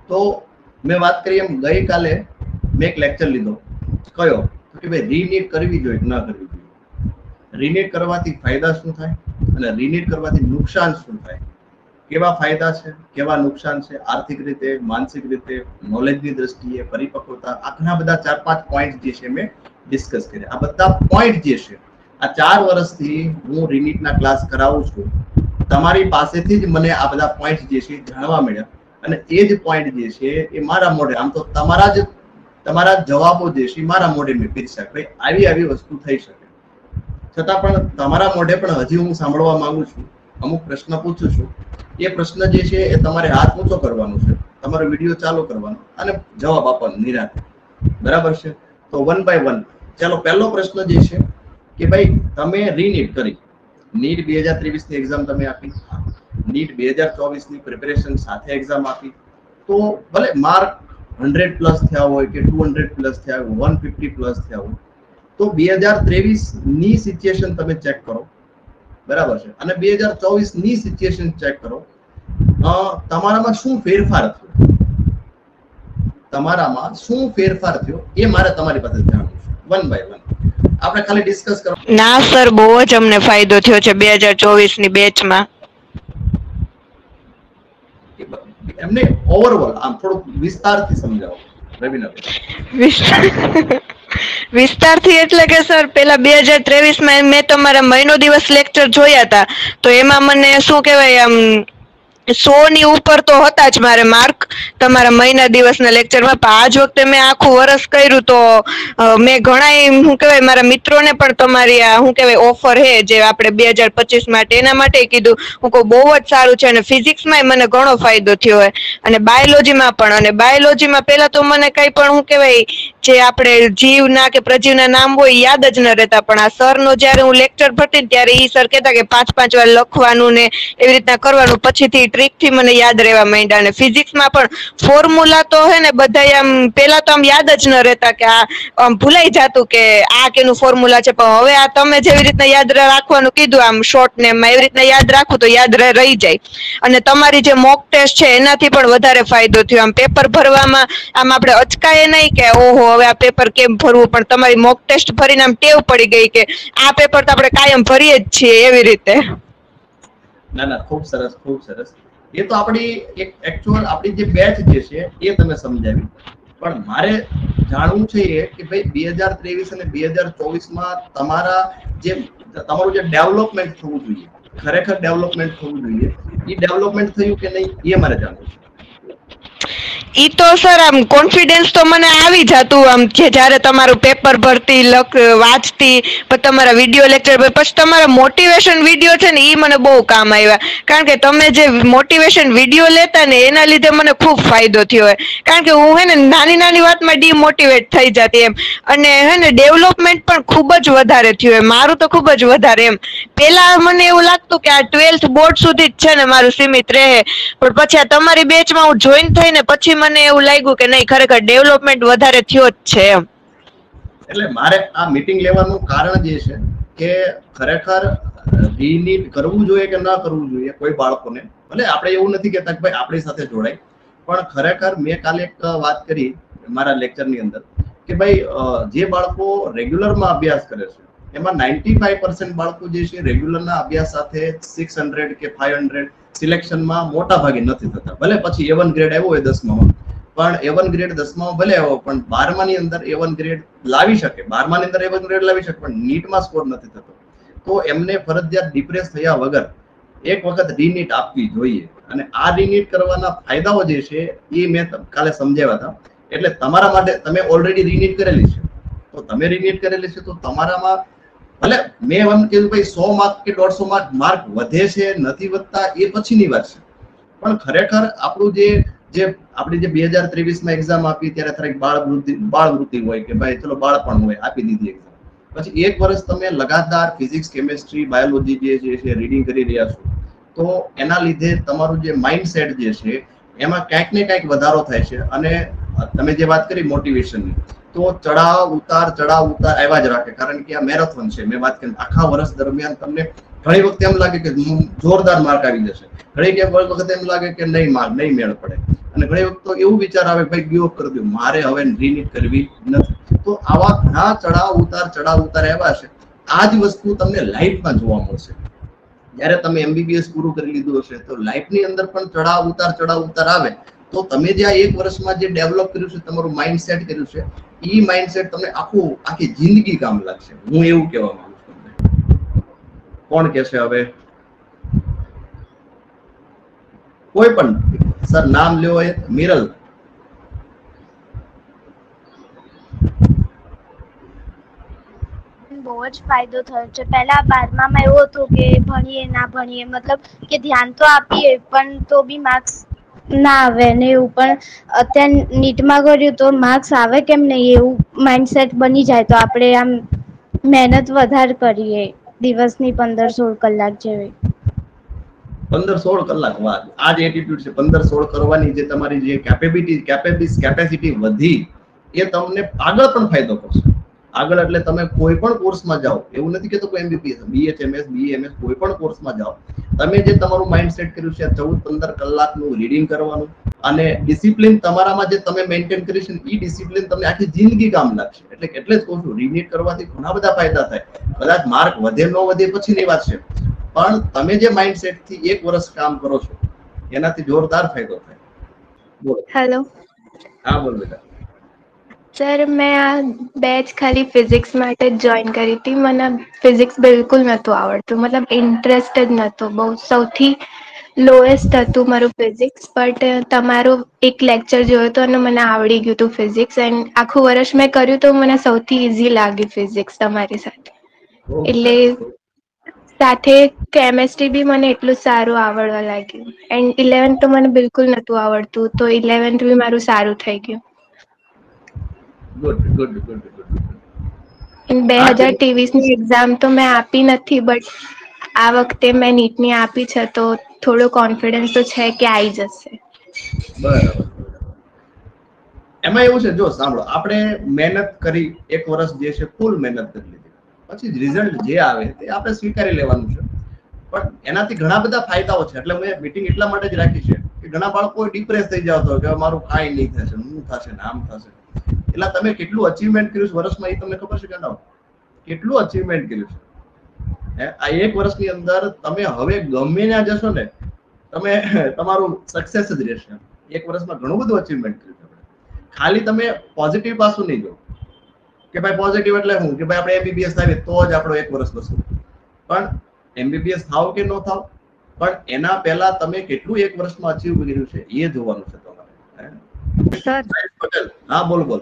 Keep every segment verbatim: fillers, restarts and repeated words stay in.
તો મેં વાત કરી એમ ગઈકાલે મેં એક લેક્ચર લીધો કયો કે ભાઈ રીનીટ કરવી જોઈએ કે ના કરવી જોઈએ, રીનીટ કરવાથી ફાયદા શું થાય અને રીનીટ કરવાથી નુકસાન શું થાય, કેવા ફાયદા છે કેવા નુકસાન છે, આર્થિક રીતે, માનસિક રીતે, નોલેજની દ્રષ્ટિએ, પરિપક્વતા, આ ઘણા બધા ચાર પાંચ પોઈન્ટ જે છે મેં ડિસ્કસ કર્યા. આ બધા પોઈન્ટ જે છે આ ચાર વર્ષથી હું રીનીટના ક્લાસ કરાવું છું, તમારી પાસેથી જ મને આ બધા પોઈન્ટ જે છે જાણવા મળ્યા અને એ જ પોઈન્ટ જે છે એ મારા મોઢે, આમ તો તમારા જ તમારા જવાબો જે છે મારા મોઢે મેં પીરસ્યા. ભાઈ આવી આવી વસ્તુ થઈ શકે, છતાં પણ તમારા મોઢે પણ હજી હું સાંભળવા માંગુ છું. અમુક પ્રશ્ન પૂછું છું, એ પ્રશ્ન જે છે એ તમારે હાથ ઊંચો કરવાનો છે, તમારો વિડીયો ચાલુ કરવાનો અને જવાબ આપવાનો નિરાંતે. બરાબર છે? તો વન બાય વન. ચાલો, પહેલો પ્રશ્ન જે છે કે ભાઈ તમે રીનીટ કરી, નીટ બે હજાર ત્રેવીસ ની એક્ઝામ તમે આપી, નીટ બે હજાર ચોવીસ ની પ્રિપેરેશન સાથે એક્ઝામ આપી, તો ભલે માર્ક હંડ્રેડ પ્લસ થયા હોય કે ટુ હંડ્રેડ પ્લસ થયા હોય, વન ફિફ્ટી પ્લસ થયા હોય, તો બે હજાર ત્રેવીસ ની સિચ્યુએશન તમે ચેક કરો. બરાબર છે? અને બે હજાર ચોવીસ ની સિચ્યુએશન ચેક કરો, તમારામાં શું ફેરફાર થયો, તમારામાં શું ફેરફાર થયો એ મારે તમારી પાસે જાણવું છે. વન બાય વન આપણે ખાલી ડિસ્કસ કરો. ના સર, બહુ જ અમને ફાયદો થયો છે બે હજાર ચોવીસ ની બેચમાં. એમને ઓવરઓલ આમ થોડુંક વિસ્તારથી સમજાવો રવિના. વિસ્તારથી એટલે કે સર પેલા બે હજાર ત્રેવીસ માં મેં તમારા મહિનો દિવસ લેક્ચર જોયા હતા, તો એમાં મને શું કહેવાય આમ સો ની ઉપર તો હતા જ મારે માર્ક તમારા મહિના દિવસના લેક્ચરમાં. પણ આ જ વખતે મેં આખું વર્ષ કર્યું તો મેં ઘણા શું કહેવાય મારા મિત્રોને પણ તમારી આ શું કહેવાય ઓફર હે જે આપણે બે હજાર પચીસ માટે એના માટે કીધું. હું કહું બહુ જ સારું છે અને ફિઝિક્સમાં મને ઘણો ફાયદો થયો હોય અને બાયોલોજીમાં પણ. અને બાયોલોજીમાં પેલા તો મને કઈ પણ શું કહેવાય જે આપણે જીવના કે પ્રજીવના નામ હોય યાદ જ ન રહેતા, પણ આ સરનો જ્યારે હું લેક્ચર ભરતી ને ત્યારે ઈ સર કહેતા કે પાંચ પાંચ વાર લખવાનું ને એવી રીતના કરવાનું, પછીથી ટ્રીકથી મને યાદ રહેવા માંડ્યા. અને ફિઝિક્સમાં પણ ફોર્મ્યુલા તો હે ને બધા આમ પેલા તો આમ યાદ જ ન રહેતા કે આ આમ ભૂલાઈ જતું કે આ કેનું ફોર્મ્યુલા છે, પણ હવે આ તમે જેવી રીતના યાદ રાખવાનું કીધું આમ શોર્ટ નેમમાં એવી રીતના યાદ રાખું તો યાદ રહી જાય. અને તમારી જે મોક ટેસ્ટ છે એનાથી પણ વધારે ફાયદો થયો. આમ પેપર ભરવામાં આમ આપણે અચકાય નહીં કે ઓહો હવે આ પેપર કેમ ભરવું, પણ તમારી મોક ટેસ્ટ ભરીને આમ ટેવ પડી ગઈ કે આ પેપર તો આપણે કાયમ ભરીએ જ છીએ એવી રીતે. ના ના, ખૂબ સરસ, ખૂબ સરસ. એ તો આપણી એક એકચ્યુઅલ આપણી જે બેચ જે છે એ તમે સમજાવી, પણ મારે જાણવું છે એ કે ભાઈ બે હજાર ત્રેવીસ અને બે હજાર ચોવીસ માં તમારા જે તમારું જે ડેવલપમેન્ટ થવું જોઈએ, ખરેખર ડેવલપમેન્ટ થવું જોઈએ, એ ડેવલપમેન્ટ થયું કે નહીં એ મારે જાણવું છે. ઈ તો સર આમ કોન્ફિડન્સ તો મને આવી જતું આમ કે જ્યારે તમારું પેપર ભરતી લખ વાંચતી પછી તમારા વિડીયો લેક્ચર પછી તમારા મોટિવેશન વિડીયો છે ને ઈ મને બહુ કામ આવ્યા. કારણ કે તમે જે મોટિવેશન વિડીયો લેતા ને એના લીધે મને ખૂબ ફાયદો થયો હોય. કારણ કે હું હે ને નાની નાની વાતમાં ડીમોટિવેટ થઈ જતી એમ, અને હે ને ડેવલપમેન્ટ પણ ખૂબ જ વધારે થયું હોય મારું તો ખૂબ જ વધારે એમ. પેલા મને એવું લાગતું કે આ ટ્વેલ્થ બોર્ડ સુધી જ છે ને મારું સીમિત રહે, પણ પછી આ તમારી બેચમાં હું જોઈન થઈને પછી મને એવું લાગ્યું કે નહીં ખરેખર ડેવલપમેન્ટ વધારે થયો જ છે એમ. એટલે મારે આ મીટિંગ લેવાનું કારણ જે છે કે ખરેખર રીનીટ કરવું જોઈએ કે ના કરવું જોઈએ કોઈ બાળકોને. ભલે આપણે એવું નથી કહેતા કે ભાઈ આપણી સાથે જોડાય, પણ ખરેખર મેં કાલે એક વાત કરી મારા લેક્ચરની અંદર કે ભાઈ જે બાળકો રેગ્યુલરમાં અભ્યાસ કરે છે એમાં નાઇન્ટી ફાઈવ પર્સન્ટ બાળકો જે છે રેગ્યુલરના અભ્યાસ સાથે સિક્સ હંડ્રેડ કે ફાઈવ હંડ્રેડ સિલેક્શનમાં મોટા ભાગે નથી થતા. ભલે પછી એ વન ગ્રેડ આવ્યો હોય દસમામાં, પણ એ વન ગ્રેડ દસમામાં ભલે આવ્યો પણ બારમાની અંદર એ વન ગ્રેડ લાવી શકે, બારમાની અંદર એ વન ગ્રેડ લાવી શકે, પણ નીટમાં સ્કોર નથી થતો. તો એમને ફરજિયાત ડિપ્રેસ થયા વગર એક વખત રીનીટ આપવી જોઈએ. અને આ રીનીટ કરવાના ફાયદાઓ જે છે એ મેં કાલે સમજાવ્યા હતા. એટલે તમારા માટે તમે ઓલરેડી રીનીટ કરેલી છે, તો તમે રીનીટ કરેલી છે તો તમારામાં ભલે મેં એમ કીધું ભાઈ સો માર્ક કે દોઢસો માર્ક માર્ક વધે છે નથી વધતા એ પછીની વાત છે, પણ ખરેખર આપણું જે જે આપણી જે બે હજાર ત્રેવીસ માં એક્ઝામ આપી ત્યારે થોડીક બાળ વૃત્તિ બાળ વૃત્તિ હોય કે ભાઈ ચલો બાળપણ હોય આપી દીધી એક્ઝામ, પછી એક વર્ષ તમે લગાતાર ફિઝિક્સ કેમેસ્ટ્રી બાયોલોજી જે છે રીડિંગ કરી રહ્યા છો, તો એના લીધે તમારું જે માઇન્ડસેટ જે છે એમાં ક્યાંક ને ક્યાંક વધારો થાય છે. અને તમે જે વાત કરી મોટિવેશનની, તો ચડાવ ઉતાર ચડાવ ઉતાર આવ્યા જ રાખે, કારણ કે આ મેરેથોન છે. મેં વાત કરી આખા વર્ષ દરમિયાન તમને ઘણી વખતે એમ લાગે કે જોરદાર માર્ક આવી જશે, ઘણી વખતે એમ લાગે કે નહીં માર્ક નહીં મેળ પડે, અને ઘણી વખત તો એવું વિચાર આવે ભાઈ ગીવ અપ કરી દઉં, મારે હવે રીનીટ કરવી નથી. તો આવા ઘણા ચડાવ ઉતાર ચડાવ ઉતાર એવા છે. આ જ વસ્તુ તમને લાઈફમાં જોવા મળશે. જયારે તમે એમબીબીએસ પૂરું કરી લીધું હશે તો લાઈફની અંદર પણ ચડાવ ઉતાર ચડાવ ઉતાર આવે તો તમે જે આ એક વર્ષમાં જે ડેવલપ કર્યું છે, તમારું માઇન્ડસેટ કર્યું છે, એ માઇન્ડસેટ તમને આખું આખી જિંદગી કામ લાગશે. હું એવું કહેવા માંગુ છું તમને. કોણ કહેશે હવે? કોઈ પણ સર નામ લ્યો હોય. મિરલ. બહુ જ ફાયદો થયો છે. પહેલા બારમામાં એવું હતું કે ભણીએ ના ભણીએ, મતલબ કે ધ્યાન તો આપીએ પણ તો બી માર્ક્સ ના આવે ને એવું. પણ અત્યારે નીટમાં કર્યું તો માર્ક્સ આવે કેમ નહીં એવું માઇન્ડસેટ બની જાય તો આપણે આમ મહેનત વધારે કરીએ, દિવસની પંદર સોળ કલાક જેવી. પંદર સોળ કલાક વાત આ જ એટીટ્યુડ છે. પંદર સોળ કરવાની જે તમારી જે કેપેબિલિટી કેપેબિલિટી કેપેસિટી વધી એ તમને આગળ પણ ફાયદો કરશે. આગળ એટલે તમે કોઈ પણ કોર્સમાં જાઓ, એવું નથી કે તો કોઈ એમબીબીએસ, બીએચએમએસ, બીએમએસ કોઈ પણ કોર્સમાં જાઓ, તમે જે તમારું માઇન્ડ સેટ કર્યું છે ચૌદ પંદર કલાકનું રીડિંગ કરવાનું અને ડિસિપ્લિન તમારામાં જે તમે મેન્ટેન કરી છે એ ડિસિપ્લિન તમને આખી જિંદગી કામ લાગશે. એટલે એટલે જ કહું છું રીનીટ કરવાથી ઘણા બધા ફાયદા થાય. કદાચ માર્ક વધે ન વધે પછીની વાત છે, પણ તમે જે માઇન્ડસેટ થી એક વર્ષ કામ કરો છો એનાથી જોરદાર ફાયદો થાય. બોલો. હેલો. હા બોલ બેટા. સર મેં આ બેચ ખાલી ફિઝિક્સ માટે જ જોઈન કરી હતી. મને ફિઝિક્સ બિલકુલ નહોતું આવડતું, મતલબ ઇન્ટરેસ્ટ જ નહોતો. બહુ સૌથી લોએસ્ટ હતું મારું ફિઝિક્સ. બટ તમારો એક લેક્ચર જોયો હતો અને મને આવડી ગયું હતું ફિઝિક્સ. એન્ડ આખું વર્ષ મેં કર્યું તો મને સૌથી ઇઝી લાગી ફિઝિક્સ તમારી સાથે. એટલે સાથે કેમેસ્ટ્રી બી મને એટલું સારું આવડવા લાગ્યું. એન્ડ ઇલેવન્થ તો મને બિલકુલ નહોતું આવડતું, તો ઇલેવન્થ બી મારું સારું થઈ ગયું. Good good good good. બે હજાર ત્રેવીસ ની એક્ઝામ તો મેં આપી નથી, બટ આ વખતે મેં નીટની આપી છે તો થોડો કોન્ફિડન્સ તો છે કે આવી જશે. બરાબર. એમાં એવું છે, જો સાંભળો, આપણે મહેનત કરી એક વર્ષ જે છે ફૂલ મહેનત કરી લીધી, પછી રિઝલ્ટ જે આવે તે આપણે સ્વીકારી લેવાનું છે. પણ એનાથી ઘણા બધા ફાયદાઓ છે. એટલે મેં મીટિંગ એટલા માટે જ રાખી છે કે ઘણા બાળકો ડિપ્રેસ થઈ જાવ તો કે મારું કાંઈ નહીં થશે, શું થશે, નામ થશે. એટલે તમે કેટલું અચીવમેન્ટ કર્યું છે વર્ષમાં એ તમને ખબર છે કે ના? કેટલું અચીવમેન્ટ કર્યું છે આ એક વર્ષની અંદર? તમે હવે ગમે ત્યાં જશો ને તમે તમારું સક્સેસ જ રહેશે. એક વર્ષમાં ઘણું બધું અચીવમેન્ટ કર્યું છે. ખાલી તમે પોઝિટિવ પાસું નહીં જો કે ભાઈ પોઝિટિવ એટલે શું કે ભાઈ આપણે એમબીબીએસ થાય તો જ આપણો એક વર્ષ વસૂલ. પણ એમબીબીએસ થાવ કે ન થાવ, પણ એના પહેલા તમે કેટલું એક વર્ષમાં અચીવ કર્યું છે એ જોવાનું છે તમારે. સર હા બોલ બોલ.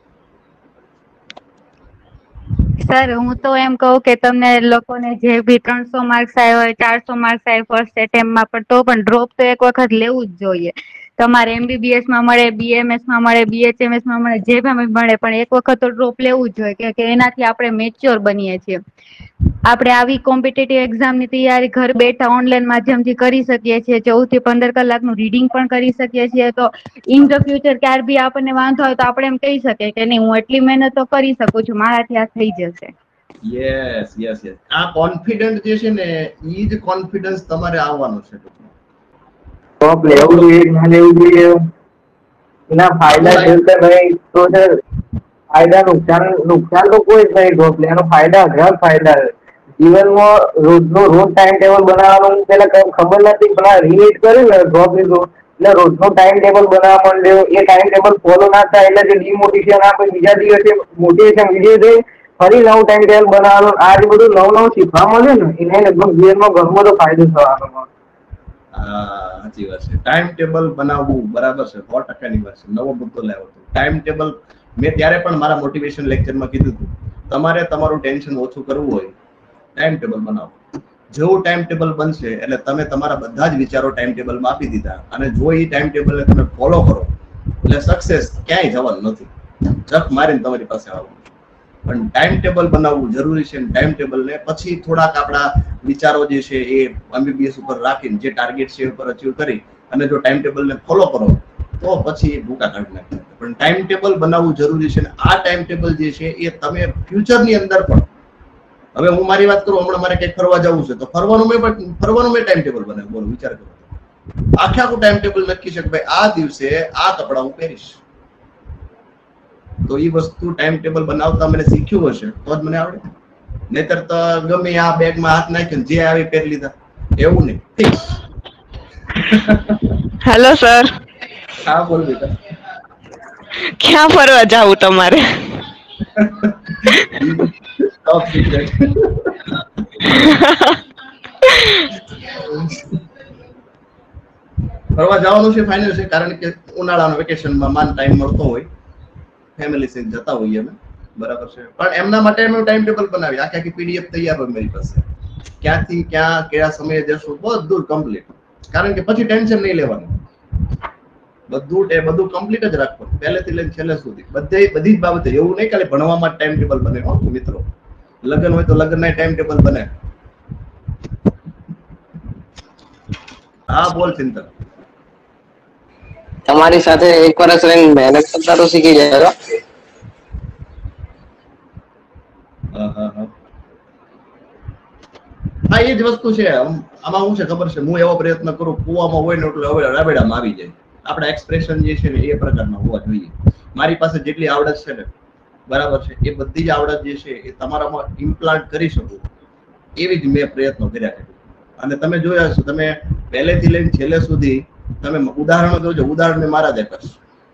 સર હું તો એમ કહું કે તમને લોકોને જે બી ત્રણસો માર્ક્સ આવ્યો હોય, ચારસો માર્ક્સ આવ્યો ફર્સ્ટ એટેમ્પમાં, પણ તો પણ ડ્રોપ તો એક વખત લેવું જ જોઈએ. તમારે એમબીબીએસ માં મળે, બીએમએસ માં મળે, બીએચએમએસ માં મળે, જે મળે, પણ એક વખત તો ડ્રોપ લેવું જ જોઈએ કે એનાથી આપણે મેચ્યોર બનીએ છીએ. આપણે આવી કોમ્પિટિટિવ એક્ઝામની તૈયારી ઘર બેઠા ઓનલાઈન માધ્યમથી કરી શકીએ છીએ. ચૌદ થી પંદર કલાકનું રીડિંગ પણ કરી શકીએ છીએ. તો ઇન ધ ફ્યુચર ક્યારે બી આપણને વાંધો હોય તો આપણે એમ કહી શકીએ કે નહીં, હું એટલી મહેનત તો કરી શકું છું, મારાથી આ થઈ જશે. Yes yes yes. આ કોન્ફિડન્ટ જે છે ને ઈ જ કોન્ફિડન્સ તમારે આવવાનો છે. ટોપ લેવું જોઈએ ના લેવું જોઈએ એના ફાયદા છે કે ભાઈ? તો સર ફાયદા નુકસાન નુકસાન તો કોઈ જ નહીં. ડ્રોપ લેવાનો ફાયદા ઘણા ફાયદા છે. જીવનમાં રોજનો રોજ ટાઈમ ટેબલ બનાવવાનું પેલા ખબર નથી, પણ રીલેટ કર્યું ને ડ્રોપ લીધો એટલે રોજનો ટાઈમ ટેબલ બનાવવા માંડ્યો. એ ટાઈમ ટેબલ ફોલો ના થાય એટલે જે ડિમોટિવેશન આપે બીજા દિવસે મોટિવેશન બીજે થઈ ફરી નવું ટાઈમ ટેબલ બનાવવાનું. આ જે બધું નવું નવું શીખવા મળે ને એને લગભગ જીવનમાં ઘણો બધો ફાયદો થવાનો. સાચી વાત છે. ટાઈમ ટેબલ બનાવવું બરાબર છે, સો ટકાની વાત છે. નવો મુદ્દો લાવ્યો હતો ટાઈમ ટેબલ. મેં ત્યારે પણ મારા મોટિવેશન લેક્ચરમાં કીધું હતું, તમારે તમારું ટેન્શન ઓછું કરવું હોય ટાઈમ ટેબલ બનાવો. જેવું ટાઈમ ટેબલ બનશે એટલે તમે તમારા બધા જ વિચારો ટાઈમ ટેબલમાં આપી દીધા, અને જો એ ટાઈમ ટેબલને તમે ફોલો કરો એટલે સક્સેસ ક્યાંય જવાનું નથી, ચક મારીને તમારી પાસે આવવાનું. પણ ટાઈમ ટેબલ બનાવવું જરૂરી છે. ટાઈમ ટેબલને પછી થોડાક આપણા વિચારો જે છે એ એમબીબીએસ ઉપર રાખીને જે ટાર્ગેટ છે એ ઉપર અચીવ કરી અને જો ટાઈમ ટેબલને ફોલો કરો તો પછી ભૂકા કાઢી નાખે. પણ ટાઈમ ટેબલ બનાવવું જરૂરી છે. આ ટાઈમ ટેબલ જે છે એ તમે ફ્યુચરની અંદર પણ, હવે હું મારી વાત કરું, હમણાં મારે કંઈક ફરવા જવું છે તો ફરવાનું મેં પણ ફરવાનું મેં ટાઈમ ટેબલ બનાવ્યું. બોલો વિચાર કરો. આખે આખું ટાઈમ ટેબલ નક્કી છે કે ભાઈ આ દિવસે આ કપડા હું પહેરીશ. તો એ વસ્તુ ટાઈમ ટેબલ બનાવતા મને શીખ્યું હશે તો જ મને આવડે. નહીતર તો ગમે આ બેગમાં હાથ નાખ્યો જે આવી પહેરી લીધા એવું નહીં. ફિક્સ. હેલો સર, હા બોલ બેટા. ક્યાં ફરવા જાવું તમારે? Top secret. ફરવા જવાનું છે ફાઇનલ છે, કારણ કે ઉનાળાના વેકેશનમાં માન ટાઈમ મળતો હોય, ફેમિલી સાથે જતા હોઈએ અમે, બરાબર છે. પણ એમના માટે અમે ટાઈમ ટેબલ બનાવી, આખી આખી પીડીએફ તૈયાર હોય મારી પાસે, ક્યાંથી ક્યાં કયા સમયે જશું બધું કમ્પ્લીટ. કારણ કે પછી ટેન્શન નહીં લેવાનું, બધું બધું કમ્પ્લીટ જ રાખવાનું પહેલેથી લઈને છેલ્લે સુધી, બધે બધી જ બાબતે. એવું નહીં ખાલી ભણવામાં ટાઈમ ટેબલ બને હો મિત્રો, લગ્ન હોય તો લગ્નના ટાઈમ ટેબલ બને. હા બોલ ચિંતન. તમારી સાથે એક વર્ષ રહીને મહેનત કરતા તો શીખી જાય. હા એ જ વસ્તુ છે. આમાં શું છે ખબર છે, હું એવો પ્રયત્ન કરું કુવામાં હોય ને એટલે હવે રાબેડામાં આવી જાય. આપણા એક્સપ્રેશન જે છે ને એ પ્રકારના હોવા જોઈએ. મારી પાસે જેટલી આવડત છે ને, બરાબર છે, એ બધી જ આવડત જે છે એ તમારામાં ઇમ્પ્લાન્ટ કરી શકું એવી જ મેં પ્રયત્નો કર્યા છે. અને તમે જોયા છો, તમે પહેલેથી લઈને છેલ્લે સુધી તમે ઉદાહરણો જોજો, ઉદાહરણ મેં મારા જ આપ્યા.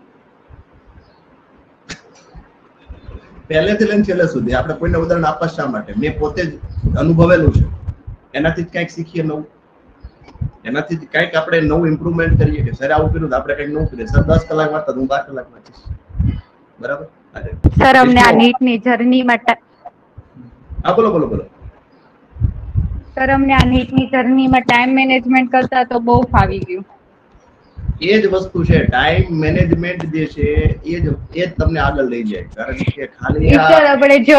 પહેલેથી લઈને છેલ્લે સુધી આપણે કોઈને ઉદાહરણ આપવા શા માટે? મેં પોતે જ અનુભવેલું છે, એનાથી જ કંઈક શીખીએ નવું, એનાથી જ કંઈક આપણે નવું ઇમ્પ્રુવમેન્ટ કરીએ કે સર આવું કર્યું તો આપણે કંઈક નવું કરીએ. સર દસ કલાક વાંચતા હું બાર કલાક વાંચીશ, બરાબર. સર અમને આ નીટની જર્નીમાં હા બોલો બોલો બોલો. સર અમને આ નીટની જર્નીમાં ટાઈમ મેનેજમેન્ટ કરતા તો બહુ ફાવી ગયું. એ જ વસ્તુ છે, ટાઈમ મેનેજમેન્ટ જે છે એ જ એ જ તમને આગળ લઈ જાય. કારણ કે ખાલી સર આપણે જો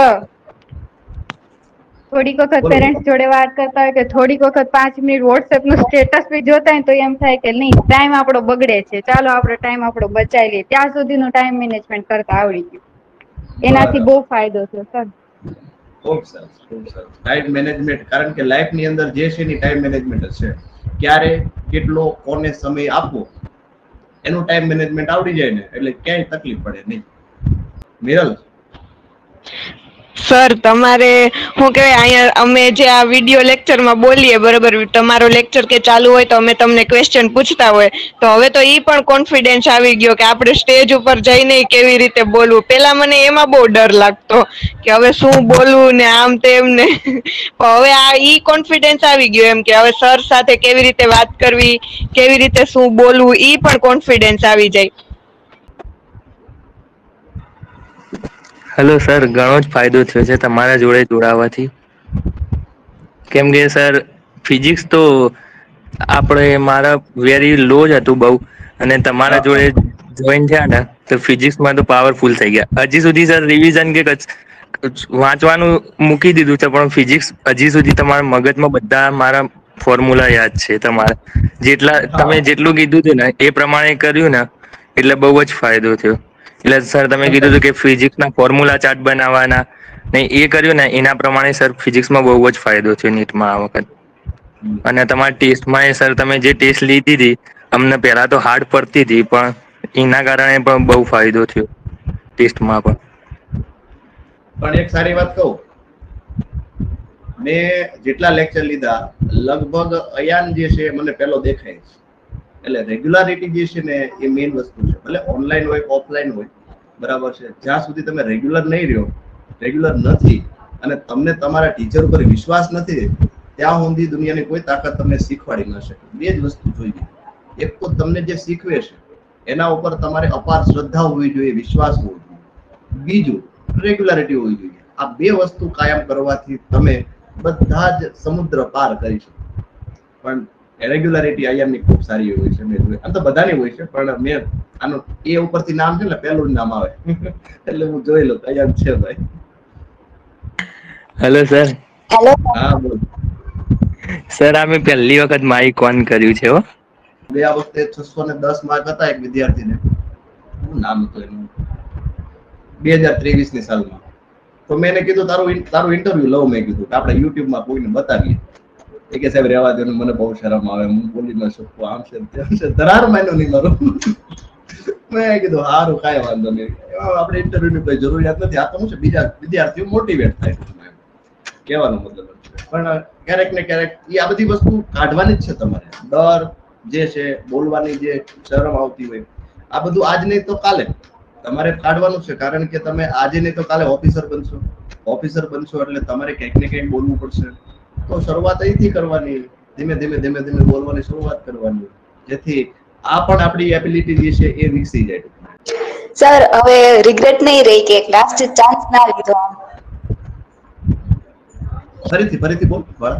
થોડીક વખત પેરેન્ટ્સ જોડે વાત કરતા હોય કે થોડીક વખત પાંચ મિનિટ વોટ્સએપ નું સ્ટેટસ બી જોતા હોય તો એમ થાય કે નહીં ટાઈમ આપણો બગડે છે, ચાલો આપણે ટાઈમ આપણો બચાવી લઈએ. ત્યાં સુધીનું ટાઈમ મેનેજમેન્ટ કરતા આવડી ગયું, એનાથી બહુ ફાયદો છે સર. ખૂબ સરસ, ખૂબ સરસ. ટાઈમ મેનેજમેન્ટ, કારણ કે લાઈફ ની અંદર જે છે એની ટાઈમ મેનેજમેન્ટ છે. ક્યારે કેટલો કોને સમય આપવો એનું ટાઈમ મેનેજમેન્ટ આવડી જાય ને એટલે ક્યાંય તકલીફ પડે નહીં. મિરલ સર તમારે શું કહેવાય, અહીંયા અમે જે આ વિડીયો લેક્ચરમાં બોલીએ બરોબર, તમારો લેક્ચર કે ચાલુ હોય તો અમે તમને ક્વેશ્ચન પૂછતા હોય તો હવે તો ઈ પણ કોન્ફિડન્સ આવી ગયો કે આપણે સ્ટેજ ઉપર જઈને કેવી રીતે બોલવું. પેલા મને એમાં બહુ ડર લાગતો કે હવે શું બોલવું ને આમ તેમ ને, હવે આ ઈ કોન્ફિડન્સ આવી ગયો એમ કે હવે સર સાથે કેવી રીતે વાત કરવી, કેવી રીતે શું બોલવું, ઈ પણ કોન્ફિડન્સ આવી જાય. હેલો સર, ઘણો જ ફાયદો થયો છે તમારા જોડે જોડાવાથી. કેમ કે સર ફિઝિક્સ તો આપણે મારા વેરી લો જ હતું બહુ, અને તમારા જોડે જોઈન થયા ને તો ફિઝિક્સમાં તો પાવરફુલ થઈ ગયા. હજી સુધી સર રિવિઝન કે વાંચવાનું મૂકી દીધું છે, પણ ફિઝિક્સ હજી સુધી તમારા મગજમાં બધા મારા ફોર્મ્યુલા યાદ છે. તમારા જેટલા તમે જેટલું કીધું હતું ને એ પ્રમાણે કર્યું ને એટલે બહુ જ ફાયદો થયો. એટલે સર તમે કીધું હતું કે ફિઝિક્સના ફોર્મ્યુલા ચાર્ટ બનાવવાના ને એ કર્યું ને એના પ્રમાણે સર ફિઝિક્સમાં બહુ જ ફાયદો થયો નીટમાં આ વખત. અને તમારા ટેસ્ટમાં સર તમે જે ટેસ્ટ લીધી હતી અમને પહેલા તો હાર્ડ પડતી હતી, પણ એના કારણે પણ બહુ ફાયદો થયો ટેસ્ટમાં પણ. પણ એક સારી વાત કહું, મેં જેટલા લેક્ચર લીધા લગભગ અયાન જે છે મને પેલો દેખાય છે. એટલે રેગ્યુલારિટી જે છે ને એ મેઇન વસ્તુ છે. ભલે ઓનલાઈન હોય ઓફલાઈન હોય, બરાબર છે, જ્યાં સુધી તમે રેગ્યુલર નહીં રહ્યો, રેગ્યુલર નથી અને તમને તમારા ટીચર ઉપર વિશ્વાસ નથી, ત્યાં સુધી દુનિયાની કોઈ તાકાત તમને શીખવાડી ન શકે. બે જ વસ્તુ જોઈએ, એક તો તમને જે શીખવે છે એના ઉપર તમારે અપાર શ્રદ્ધા હોવી જોઈએ, વિશ્વાસ હોવો જોઈએ. બીજું રેગ્યુલારિટી હોવી જોઈએ. આ બે વસ્તુ કાયમ કરવાથી તમે બધા જ સમુદ્ર પાર કરી શકો. પણ રેગ્યુલારિટી આઈએમની ખૂબ સારી હોય છે. મેં જોઈ, આમ તો બધાની હોય છે, પણ મેં આનું એ ઉપરથી નામ છે ને પહેલું નામ આવે એટલે હું જોઈ લઉં આઈએમ છે ભાઈ. Hello sir. હેલો. હા બોલ સર, અમે પહેલી વખત માઇક ઓન કર્યું છે હો. ગયા વખતે છસો ને દસ માર્ક હતા એક વિદ્યાર્થીને, શું નામ હતું એનું, બે હજાર ત્રેવીસ ની સાલમાં. તો મેં એને કીધું તારું તારું ઇન્ટરવ્યુ લઉં. મેં કીધું કે આપણે યુટ્યુબમાં કોઈને બતાવીએ. એ કે સાહેબ રહેવા દો, મને બહુ શરમ આવે, હું બોલી ન શકું, આમ છે તેમ છે, ધરાર માન્યો નહીં મારો. મેં કીધું સારું, કાંઈ વાંધો નહીં, આપણે ઇન્ટરવ્યુની કોઈ જરૂરિયાત નથી. આ તો શું છે, બીજા વિદ્યાર્થીઓ મોટિવેટ થાય, કહેવાનો મતલબ છે. પણ ક્યારેક ને ક્યારેક એ આ બધી વસ્તુ કાઢવાની જ છે તમારે. ડર જે છે, બોલવાની જે શરમ આવતી હોય, આ બધું આજ નહીં તો કાલે તમારે કાઢવાનું છે. કારણ કે તમે આજે નહીં તો કાલે ઓફિસર બનશો. ઓફિસર બનશો એટલે તમારે કંઈક ને કંઈક બોલવું પડશે. તો શરૂઆત અહીંથી કરવાની, ધીમે ધીમે ધીમે ધીમે બોલવાની શરૂઆત કરવાની, જેથી આ પણ આપણી એબિલિટી જે છે એ વિકસી જાય. સર હવે રિગ્રેટ નહીં રહી કે લાસ્ટ ચાન્સ ના લીધો? ફરીથી ફરીથી બોલ વાળા.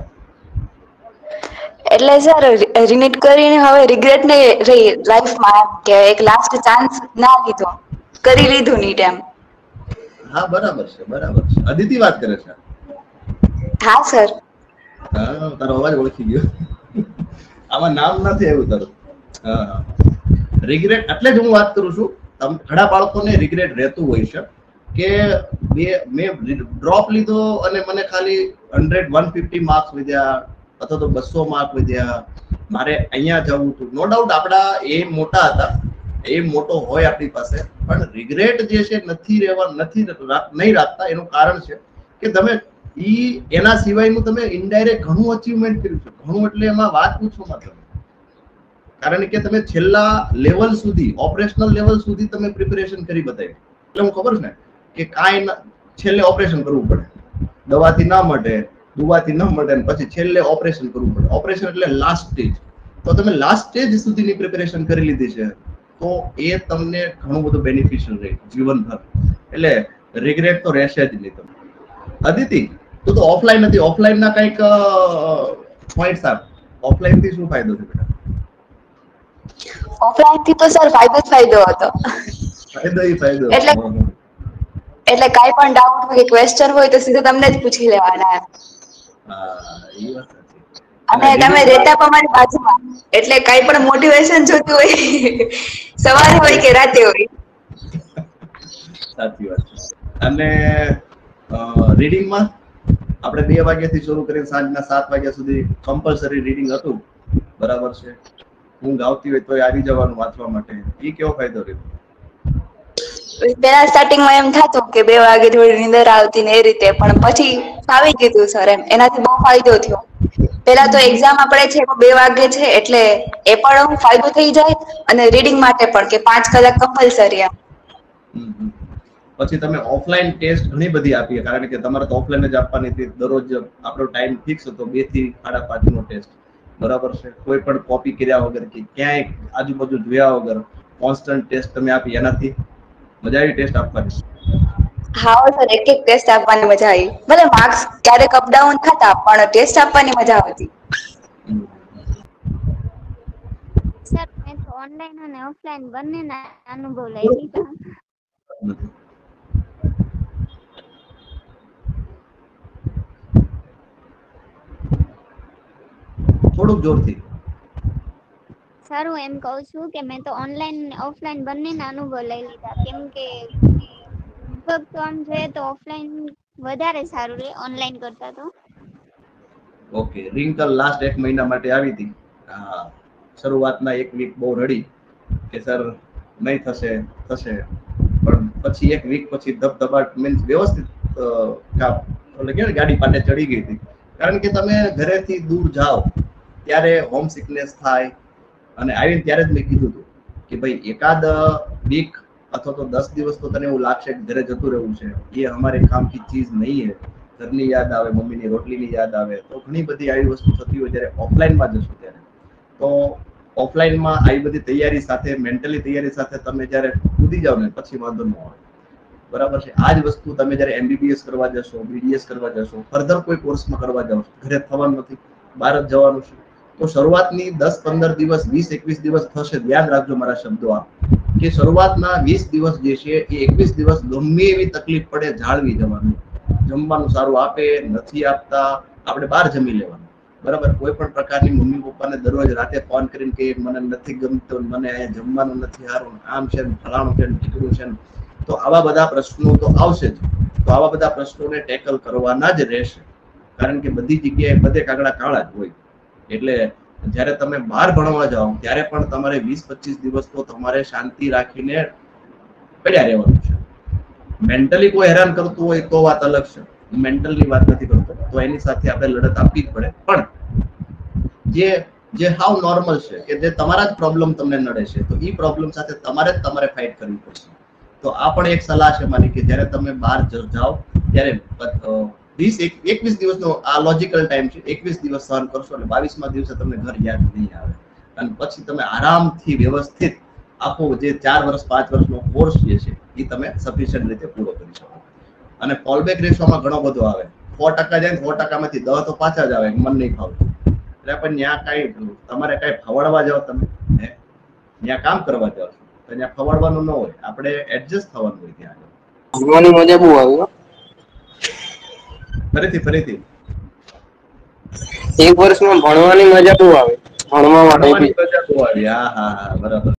એટલે સર રિનીટ કરીને હવે રિગ્રેટ નહીં રહી લાઈફમાં કે એક લાસ્ટ ચાન્સ ના લીધો, કરી લીધું નીટ એમ. હા બરાબર છે, બરાબર છે. અદિતિ વાત કરે છે. હા સર. હા, તારો અવાજ ઓળખી ગયો. આમાં નામ નથી આવ્યું તારું. હા, રિગ્રેટ એટલે જ હું વાત કરું છું. ઘણા બાળકોને રિગ્રેટ રહેતું હોય છે કે બે મેં ડ્રોપ લીધો અને મને ખાલી હંડ્રેડ વન ફિફ્ટી માર્ક્સ વધ્યા અથવા તો બસો માર્ક વધ્યા, મારે અહીંયા જવું હતું. નો ડાઉટ આપણા એ મોટા હતા, એ મોટો હોય આપણી પાસે, પણ રિગ્રેટ જે છે નથી રહેવા નથી નહીં રાખતા. એનું કારણ છે કે તમે ઈ એના સિવાયનું તમે ઇનડાયરેક્ટ ઘણું અચીવમેન્ટ કર્યું છે. ઘણું એટલે એમાં વાત પૂછો માત્ર. કારણ કે તમે છેલ્લા લેવલ સુધી, ઓપરેશનલ લેવલ સુધી તમે પ્રિપેરેશન કરી બતાવી. એટલે હું ખબર છે ને કે કાંઈ છેલ્લે ઓપરેશન કરવું પડે, દવાથી ના મળે, દુવાથી ન મળે, પછી છેલ્લે ઓપરેશન કરવું પડે. ઓપરેશન એટલે લાસ્ટ સ્ટેજ. તો તમે લાસ્ટ સ્ટેજ સુધીની પ્રિપેરેશન કરી લીધી છે તો એ તમને ઘણું બધું બેનિફિશિયલ રહે જીવનભર. એટલે રિગ્રેટ તો રહેશે જ નહીં તમને. અદિતિ, તું તો ઓફલાઈન હતી, ઓફલાઈન ના કઈક પોઈન્ટ્સ આપ. ઓફલાઈન થી શું ફાયદો છે બેટા? ઓફલાઈન થી તો સર ફાયદો જ ફાયદો હતો. ફાયદો ઈ ફાયદો. એટલે એટલે કાઈ પણ ડાઉટ હોય કે ક્વેશ્ચન હોય તો સીધું તમને જ પૂછી લેવાના. હા, એ વાત સાચી. અને તમે રહેતા તમારી બાજુમાં, એટલે કાઈ પણ મોટિવેશન જોતું હોય, સવારે હોય કે રાતે હોય. સાચી વાત છે. અને રીડિંગમાં આપણે બે વાગ્યાથી શરૂ કરીને સાંજના સાત વાગ્યા સુધી કમ્પલસરી રીડિંગ હતું, બરાબર છે. ઊંઘ આવતી હોય તો આવી જવાનું વાંચવા માટે. એ કેવો ફાયદો રહ્યો? પેલા સ્ટાર્ટિંગમાં એમ થતું કે બે વાગે થોડી નીંદર આવતી ને એ રીતે, પણ પછી ફાવી ગયું સર એમ. એનાથી બહુ ફાયદો થયો. પેલા તો એક્ઝામ આપણે છે બે વાગે છે એટલે એ પણ ફાયદો થઈ જાય, અને રીડિંગ માટે પણ કે પાંચ કલાક કમ્પલસરી એમ. પછી તમે ઓફલાઈન ટેસ્ટ ઘણી બધી આપી, કારણ કે તમારે તો ઓફલાઈન જ આપવાની હતી. દરરોજ આપણો ટાઈમ ફિક્સ હતો, બે થી સાડા પાંચ નો ટેસ્ટ, બરાબર છે. કોઈ પણ કોપી કર્યા વગર કે ક્યાંય આજુબાજુ જોયા વગર કોન્સ્ટન્ટ ટેસ્ટ તમે આપી. એનાથી મજા આવી ટેસ્ટ આપવાની? હા સર, એક એક ટેસ્ટ આપવાની મજા આવી. ભલે માર્ક્સ ક્યારેક અપડાઉન થતા પણ ટેસ્ટ આપવાની મજા આવતી. સર મેં તો ઓનલાઈન અને ઓફલાઈન બંનેના અનુભવ લઈ લીધા. થોડુંક જોરથી. સર હું એમ કહું છું કે મેં તો ઓનલાઈન અને ઓફલાઈન બંનેના અનુભવ લઈ લીધા. કેમ કે લગભગ તો આમ જોઈએ તો ઓફલાઈન વધારે સારું રહે ઓનલાઈન કરતા તો. ઓકે, રિંકલ લાસ્ટ એક મહિના માટે આવી હતી. હા, શરૂઆતના એક વીક બહુ રડી કે સર નહીં થશે થશે, પણ પછી એક વીક પછી ધબધબાટ મીન્સ વ્યવસ્થિત એટલે કે ગાડી પાટે ચડી ગઈ હતી. કારણ કે તમે ઘરેથી દૂર જાઓ ત્યારે હોમ સિકનેસ થાય. અને આવીને ત્યારે જ મેં કીધું હતું કે ભાઈ એકાદ વીક અથવા તો દસ દિવસ તો તને એવું લાગશે કે ઘરે જતું રહેવું છે, એ અમારે કામ કી ચીજ નહીં હે. ઘરની યાદ આવે, મમ્મીની રોટલીની યાદ આવે, તો ઘણી બધી આવી વસ્તુ થતી હોય. જ્યારે ઓફલાઈનમાં જશું ત્યારે તો ઓફલાઈનમાં આવી બધી તૈયારી સાથે, મેન્ટલી તૈયારી સાથે તમે જ્યારે કૂદી જાઓ ને પછી વાંધો ન આવે, બરાબર છે. આ જ વસ્તુ તમે જ્યારે એમબીબીએસ કરવા જશો, બીડીએસ કરવા જશો, ફર્ધર કોઈ કોર્સમાં કરવા જાઓ, ઘરે થવાનું નથી, બહાર જ જવાનું છે, તો શરૂઆતની દસ પંદર દિવસ, વીસ એકવીસ દિવસ થશે. ધ્યાન રાખજો મારા શબ્દો આ, કે શરૂઆતના વીસ દિવસ જે છે એ એકવીસ દિવસ ગમે એવી તકલીફ પડે જાળવી જવાનું. જમવાનું સારું આપે, નથી આપતા, આપણે બહાર જમી લેવાનું, બરાબર. કોઈ પણ પ્રકારની મમ્મી પપ્પાને દરરોજ રાતે ફોન કરીને કે મને નથી ગમતું, મને અહીંયા જમવાનું નથી સારું, આમ છે, ફલાણું છે, ઠીકરું છે, તો આવા બધા પ્રશ્નો તો આવશે જ. તો આવા બધા પ્રશ્નોને ટેકલ કરવાના જ રહેશે, કારણ કે બધી જગ્યાએ બધે કાગડા કાળા જ હોય. એટલે જ્યારે તમે બહાર ભણવા જાઓ ત્યારે પણ તમારે વીસ પચીસ દિવસ તો તમારે શાંતિ રાખીને પડ્યા રહેવાનું છે. મેન્ટલી કોઈ હેરાન કરતું હોય તો વાત અલગ છે, મેન્ટલની વાત નથી કરતો, તો એની સાથે આપણે લડત આપવી જ પડે. પણ જે જે હાવ નોર્મલ છે કે જે તમારા જ પ્રોબ્લેમ તમને નડે છે, તો એ પ્રોબ્લેમ સાથે તમારે જ તમારે ફાઇટ કરવી પડશે. તો આ પણ એક સલાહ છે મારી કે જ્યારે તમે બહાર જાઓ ત્યારે વીસ એકવીસ દિવસનો આ લોજિકલ ટાઈમ છે, એકવીસ દિવસ સહન કરશો એટલે બાવીસમા દિવસે તમને ઘર યાદ નહીં આવે અને પછી તમે આરામથી વ્યવસ્થિત આખો જે ચાર વર્ષ પાંચ વર્ષનો કોર્સ જે છે એ તમે સફિશિયન્ટ રીતે પૂરો કરી શકો. અને ફોલબેક રેશિયોમાં ઘણો બધો આવે, સો ટકા જાય સો ટકામાંથી દસ તો પાછા જ આવે, મન નહીં ફાવતું એટલે પણ ત્યાં કાંઈ તમારે કાંઈ ફવાડવા જાઓ, તમે ત્યાં કામ કરવા જાઓ છો તો ત્યાં ફવાડવાનું ન હોય, આપણે એડજસ્ટ થવાનું હોય. ત્યાં ભણવાની મજા બહુ આવી. ફરીથી ફરીથી એક વર્ષમાં ભણવાની મજા બહુ આવે, ભણવા માટે મજા બહુ આવી. હા હા હા બરાબર.